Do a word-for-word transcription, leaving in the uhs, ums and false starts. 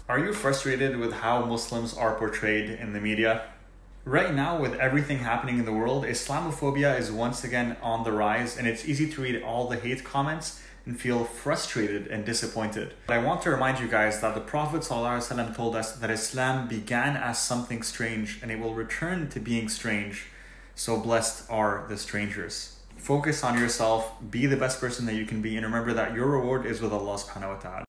Are you frustrated with how Muslims are portrayed in the media? Right now, with everything happening in the world, Islamophobia is once again on the rise, and it's easy to read all the hate comments and feel frustrated and disappointed. But I want to remind you guys that the Prophet ﷺ told us that Islam began as something strange and it will return to being strange. So blessed are the strangers. Focus on yourself, be the best person that you can be, and remember that your reward is with Allah subhanahu wa ta'ala.